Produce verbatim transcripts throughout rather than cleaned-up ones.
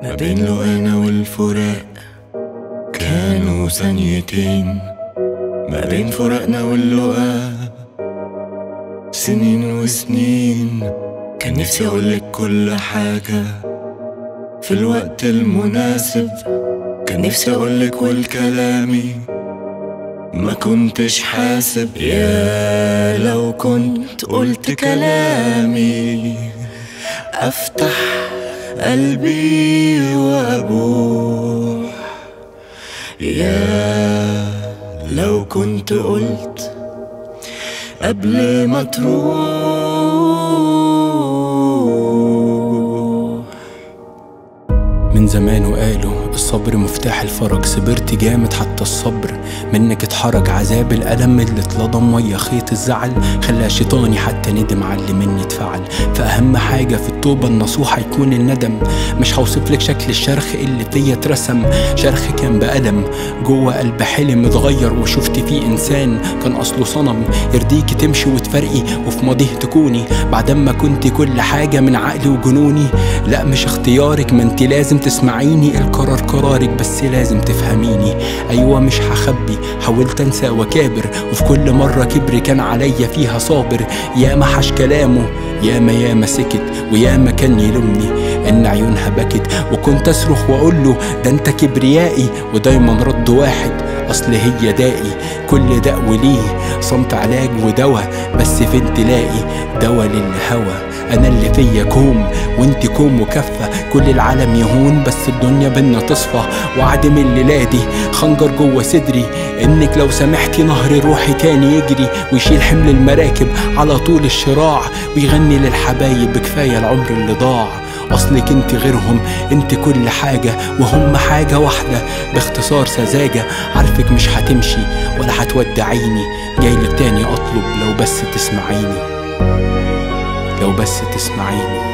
ما بين لقانا والفراق كانوا ثانيتين، ما بين فراقنا واللقا سنين وسنين. كان نفسي اقولك كل حاجة في الوقت المناسب، كان نفسي اقولك والكلامي ما كنتش حاسب. يا لو كنت قلت كلامي افتح قلبي وابوح. يا لو كنت قلت قبل ما تروح. من زمان وقالوا الصبر مفتاح الفرج، صبرت جامد حتى الصبر منك اتحرج. عذاب الألم اللي اتلضم ويا خيط الزعل خلى شيطاني حتى ندم على اللي مني اتفعل. فأهم حاجة في التوبة النصوحة يكون الندم. مش هوصفلك شكل الشرخ اللي فيا اترسم، شرخ كان بألم جوه قلب حلم اتغير وشفت فيه إنسان كان أصله صنم. يرضيكي تمشي وتفرقي وفي ماضيه تكوني بعدما كنت كل حاجة من عقلي وجنوني. لا مش اختيارك، ما انت لازم تسمعيني، القرار قرارك بس لازم تفهميني. ايوه مش هخبي، حاولت انسى وكابر وفي كل مرة كبر كان عليا فيها صابر. ياما حش كلامه ياما ياما سكت وياما كان يلومني ان عيونها بكت، وكنت اصرخ واقوله ده انت كبريائي، ودايما رد واحد اصل هي دائي. كل داء وليه صمت علاج ودوا، بس فين تلاقي دوا للهوى. انا اللي فيا كوم وانت كوم وكفة، كل العالم يهون بس الدنيا بينا تصفى. وعد من الليلة دي خنجر جوه صدري انك لو سمحتي نهر روحي تاني يجري ويشيل حمل المراكب على طول الشراع، ويغني للحبايب بكفاية العمر اللي ضاع. اصلك انت غيرهم، انت كل حاجة وهم حاجة واحدة. باختصار سذاجة عارفك مش هتمشي ولا هتودعيني، جايلك تاني اطلب لو بس تسمعيني، لو بس تسمعيني.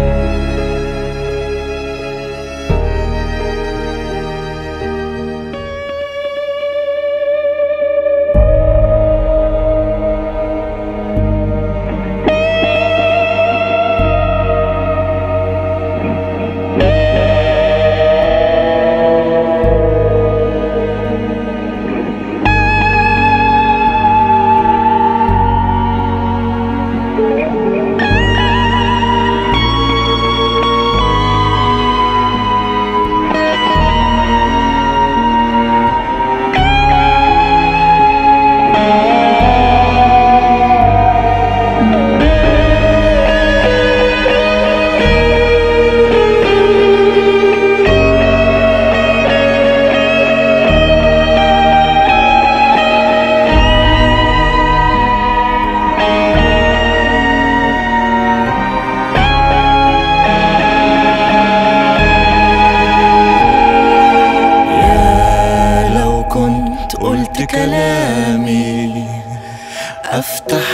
قلت كلامي افتح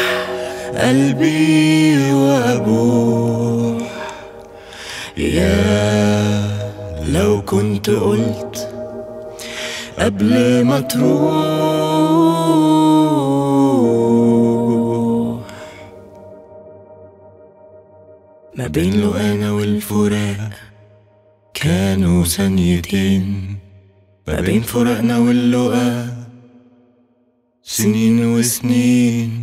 قلبي وابوح. يا لو كنت قلت قبل ما تروح. ما بين لقانا والفراق كانوا ثانيتين، ما بين فراقنا واللقا سنين وسنين.